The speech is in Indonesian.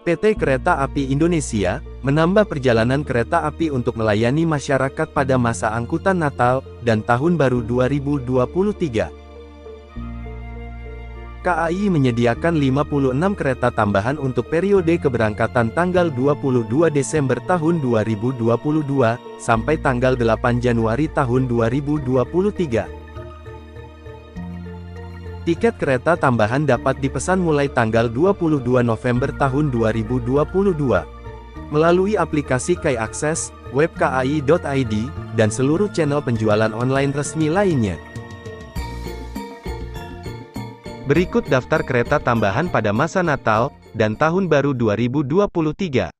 PT Kereta Api Indonesia menambah perjalanan kereta api untuk melayani masyarakat pada masa angkutan Natal dan Tahun Baru 2023. KAI menyediakan 56 kereta tambahan untuk periode keberangkatan tanggal 22 Desember tahun 2022 sampai tanggal 8 Januari tahun 2023. Tiket kereta tambahan dapat dipesan mulai tanggal 22 November tahun 2022 melalui aplikasi KAI Akses, web kai.id, dan seluruh channel penjualan online resmi lainnya. Berikut daftar kereta tambahan pada masa Natal dan Tahun Baru 2023.